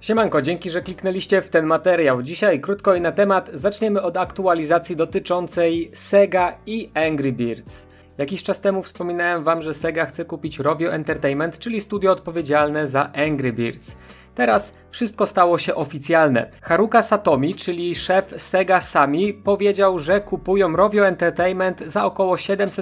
Siemanko, dzięki, że kliknęliście w ten materiał. Dzisiaj krótko i na temat. Zaczniemy od aktualizacji dotyczącej Sega i Angry Birds. Jakiś czas temu wspominałem wam, że Sega chce kupić Rovio Entertainment, czyli studio odpowiedzialne za Angry Birds. Teraz wszystko stało się oficjalne. Haruka Satomi, czyli szef Sega Sammy, powiedział, że kupują Rovio Entertainment za około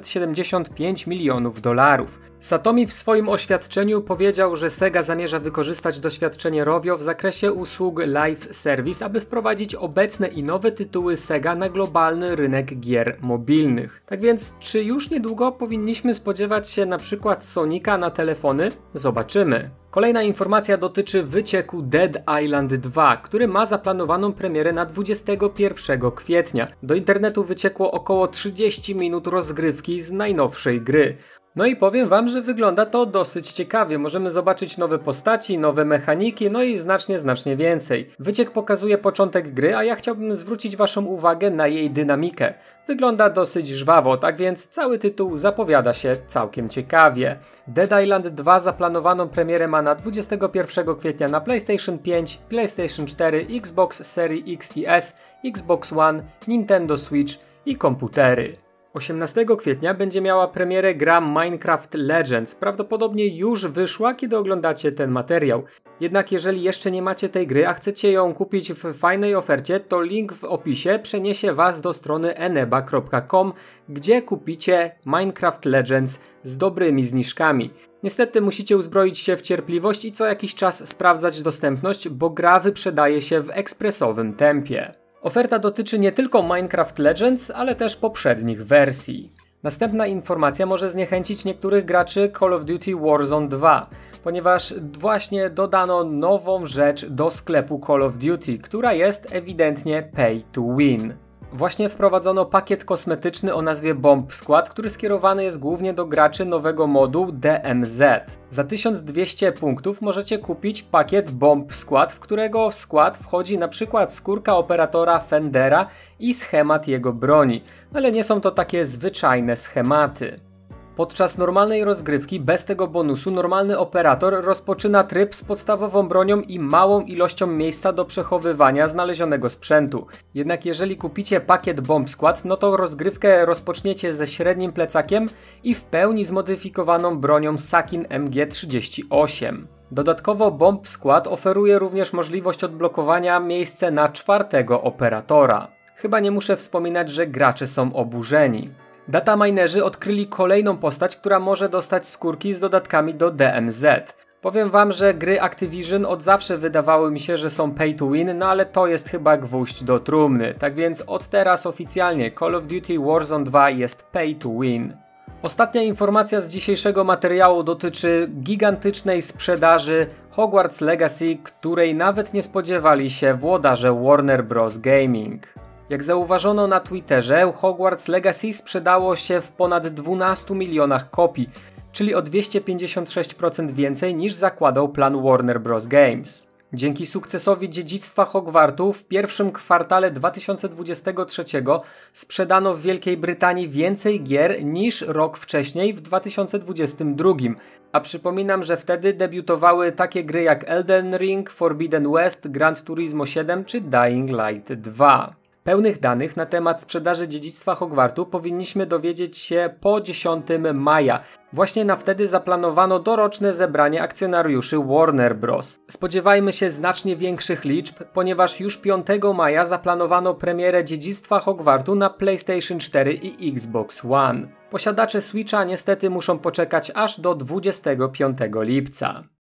$775 milionów. Satomi w swoim oświadczeniu powiedział, że Sega zamierza wykorzystać doświadczenie Rovio w zakresie usług live service, aby wprowadzić obecne i nowe tytuły Sega na globalny rynek gier mobilnych. Tak więc, czy już niedługo powinniśmy spodziewać się na przykład Sonika na telefony? Zobaczymy. Kolejna informacja dotyczy wycieku Dead Island 2, który ma zaplanowaną premierę na 21 kwietnia. Do internetu wyciekło około 30 minut rozgrywki z najnowszej gry. No i powiem wam, że wygląda to dosyć ciekawie. Możemy zobaczyć nowe postaci, nowe mechaniki, no i znacznie więcej. Wyciek pokazuje początek gry, a ja chciałbym zwrócić waszą uwagę na jej dynamikę. Wygląda dosyć żwawo, tak więc cały tytuł zapowiada się całkiem ciekawie. Dead Island 2 zaplanowaną premierę ma na 21 kwietnia na PlayStation 5, PlayStation 4, Xbox Series X i S, Xbox One, Nintendo Switch i komputery. 18 kwietnia będzie miała premierę gra Minecraft Legends. Prawdopodobnie już wyszła, kiedy oglądacie ten materiał. Jednak jeżeli jeszcze nie macie tej gry, a chcecie ją kupić w fajnej ofercie, to link w opisie przeniesie was do strony eneba.com, gdzie kupicie Minecraft Legends z dobrymi zniżkami. Niestety musicie uzbroić się w cierpliwość i co jakiś czas sprawdzać dostępność, bo gra wyprzedaje się w ekspresowym tempie. Oferta dotyczy nie tylko Minecraft Legends, ale też poprzednich wersji. Następna informacja może zniechęcić niektórych graczy Call of Duty Warzone 2, ponieważ właśnie dodano nową rzecz do sklepu Call of Duty, która jest ewidentnie pay to win. Właśnie wprowadzono pakiet kosmetyczny o nazwie Bomb Squad, który skierowany jest głównie do graczy nowego modu DMZ. Za 1200 punktów możecie kupić pakiet Bomb Squad, w którego skład wchodzi np. skórka operatora Fendera i schemat jego broni, ale nie są to takie zwyczajne schematy. Podczas normalnej rozgrywki, bez tego bonusu, normalny operator rozpoczyna tryb z podstawową bronią i małą ilością miejsca do przechowywania znalezionego sprzętu. Jednak jeżeli kupicie pakiet Bomb Squad, no to rozgrywkę rozpoczniecie ze średnim plecakiem i w pełni zmodyfikowaną bronią Sakin MG38. Dodatkowo Bomb Squad oferuje również możliwość odblokowania miejsca na czwartego operatora. Chyba nie muszę wspominać, że gracze są oburzeni. Dataminerzy odkryli kolejną postać, która może dostać skórki z dodatkami do DMZ. Powiem wam, że gry Activision od zawsze wydawały mi się, że są pay to win, no ale to jest chyba gwóźdź do trumny. Tak więc od teraz oficjalnie Call of Duty Warzone 2 jest pay to win. Ostatnia informacja z dzisiejszego materiału dotyczy gigantycznej sprzedaży Hogwarts Legacy, której nawet nie spodziewali się włodarze Warner Bros. Gaming. Jak zauważono na Twitterze, Hogwarts Legacy sprzedało się w ponad 12 milionach kopii, czyli o 256% więcej niż zakładał plan Warner Bros. Games. Dzięki sukcesowi dziedzictwa Hogwartu w pierwszym kwartale 2023 sprzedano w Wielkiej Brytanii więcej gier niż rok wcześniej w 2022, a przypominam, że wtedy debiutowały takie gry jak Elden Ring, Forbidden West, Gran Turismo 7 czy Dying Light 2. Pełnych danych na temat sprzedaży dziedzictwa Hogwartu powinniśmy dowiedzieć się po 10 maja. Właśnie na wtedy zaplanowano doroczne zebranie akcjonariuszy Warner Bros. Spodziewajmy się znacznie większych liczb, ponieważ już 5 maja zaplanowano premierę dziedzictwa Hogwartu na PlayStation 4 i Xbox One. Posiadacze Switcha niestety muszą poczekać aż do 25 lipca.